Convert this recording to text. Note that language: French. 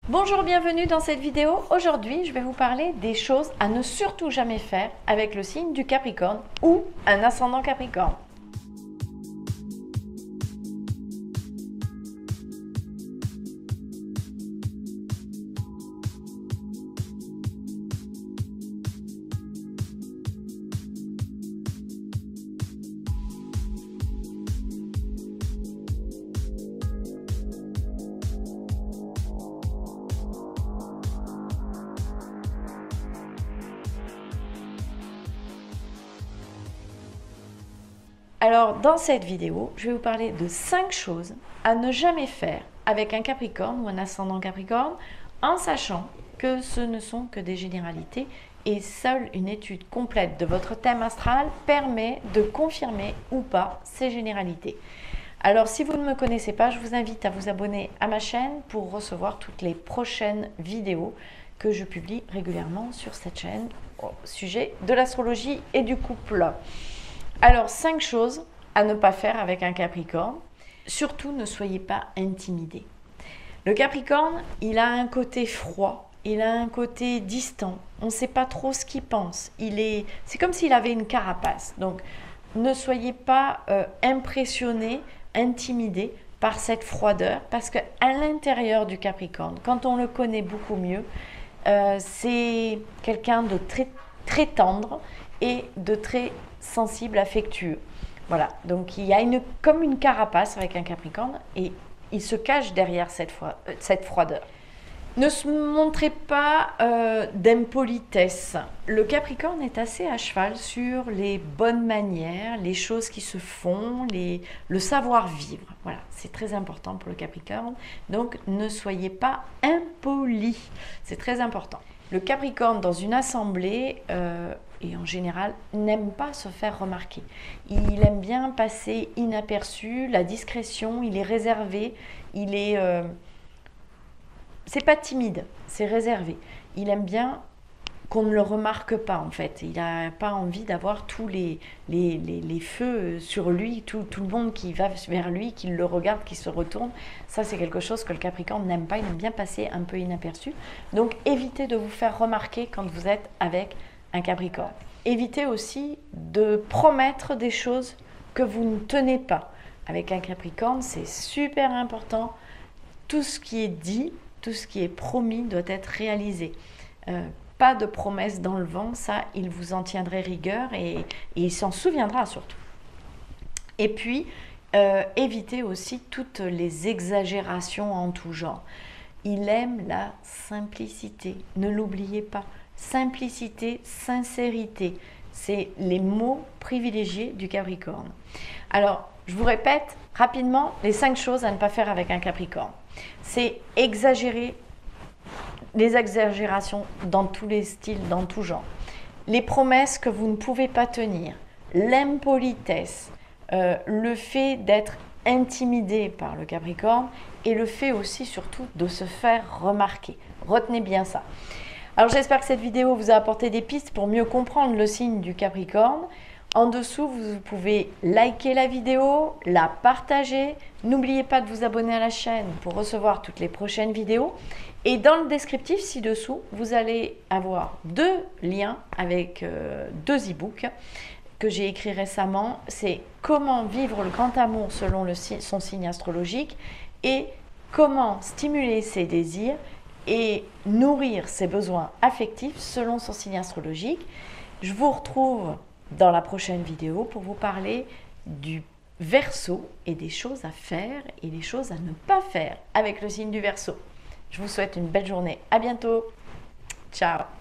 Bonjour, bienvenue dans cette vidéo. Aujourd'hui, je vais vous parler des choses à ne surtout jamais faire avec le signe du Capricorne ou un ascendant Capricorne. Alors, dans cette vidéo, je vais vous parler de 5 choses à ne jamais faire avec un Capricorne ou un ascendant Capricorne, en sachant que ce ne sont que des généralités et seule une étude complète de votre thème astral permet de confirmer ou pas ces généralités. Alors, si vous ne me connaissez pas, je vous invite à vous abonner à ma chaîne pour recevoir toutes les prochaines vidéos que je publie régulièrement sur cette chaîne au sujet de l'astrologie et du couple. Alors, 5 choses à ne pas faire avec un Capricorne. Surtout, ne soyez pas intimidés. Le Capricorne, il a un côté froid, il a un côté distant. On ne sait pas trop ce qu'il pense. C'est comme s'il avait une carapace. Donc, ne soyez pas impressionnés, intimidés par cette froideur. Parce qu'à l'intérieur du Capricorne, quand on le connaît beaucoup mieux, c'est quelqu'un de très, très tendre et de très sensible, affectueux. Voilà, donc il y a comme une carapace avec un Capricorne et il se cache derrière cette froideur. Ne se montrez pas d'impolitesse. Le Capricorne est assez à cheval sur les bonnes manières, les choses qui se font, le savoir-vivre. Voilà, c'est très important pour le Capricorne. Donc ne soyez pas impoli, c'est très important. Le Capricorne dans une assemblée et en général n'aime pas se faire remarquer. Il aime bien passer inaperçu, la discrétion, il est réservé, c'est pas timide, c'est réservé. Il aime bien qu'on ne le remarque pas en fait. Il n'a pas envie d'avoir tous les feux sur lui, tout le monde qui va vers lui, qui le regarde, qui se retourne. Ça, c'est quelque chose que le Capricorne n'aime pas. Il aime bien passer un peu inaperçu. Donc, évitez de vous faire remarquer quand vous êtes avec un Capricorne. Évitez aussi de promettre des choses que vous ne tenez pas. Avec un Capricorne, c'est super important. Tout ce qui est dit, tout ce qui est promis doit être réalisé. Pas de promesses dans le vent, ça, il vous en tiendrait rigueur et il s'en souviendra surtout. Et puis, évitez aussi toutes les exagérations en tout genre. Il aime la simplicité, ne l'oubliez pas. Simplicité, sincérité, c'est les mots privilégiés du Capricorne. Alors, je vous répète rapidement les 5 choses à ne pas faire avec un Capricorne. C'est exagérer, les exagérations dans tous les styles, dans tout genre. Les promesses que vous ne pouvez pas tenir, l'impolitesse, le fait d'être intimidé par le Capricorne et le fait aussi surtout de se faire remarquer. Retenez bien ça. Alors j'espère que cette vidéo vous a apporté des pistes pour mieux comprendre le signe du Capricorne. En dessous, vous pouvez liker la vidéo, la partager. N'oubliez pas de vous abonner à la chaîne pour recevoir toutes les prochaines vidéos. Et dans le descriptif ci-dessous, vous allez avoir 2 liens avec 2 e-books que j'ai écrits récemment. C'est comment vivre le grand amour selon son signe astrologique et comment stimuler ses désirs et nourrir ses besoins affectifs selon son signe astrologique. Je vous retrouve dans la prochaine vidéo pour vous parler du Verseau et des choses à faire et des choses à ne pas faire avec le signe du Verseau. Je vous souhaite une belle journée. À bientôt. Ciao.